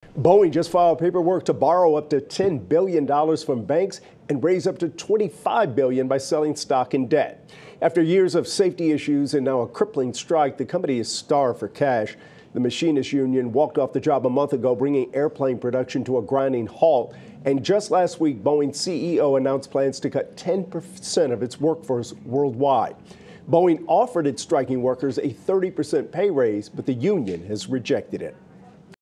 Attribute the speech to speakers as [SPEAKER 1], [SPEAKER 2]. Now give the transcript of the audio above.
[SPEAKER 1] Boeing just filed paperwork to borrow up to $10 billion from banks and raise up to $25 billion by selling stock and debt. After years of safety issues and now a crippling strike, the company is starved for cash. The machinists union walked off the job a month ago, bringing airplane production to a grinding halt. And just last week, Boeing's CEO announced plans to cut 10% of its workforce worldwide. Boeing offered its striking workers a 30% pay raise, but the union has rejected it.